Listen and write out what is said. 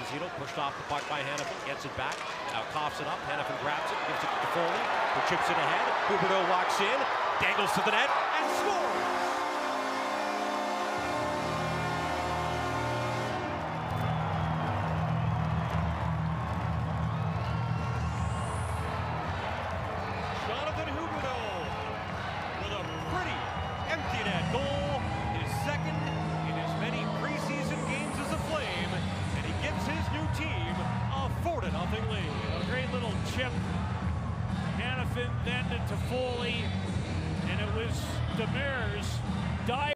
Esposito pushed off the puck by Hannafin, gets it back, now coughs it up, Hannafin grabs it, gives it to Foley, who chips it ahead, Huberdeau walks in, dangles to the net, and scores! Huberdeau with a pretty empty net goal, his second in as many preseason games as a Flame, and he gives his new team a 4-0 lead. A great little chip. Hannafin then to Foley, and it was Demers.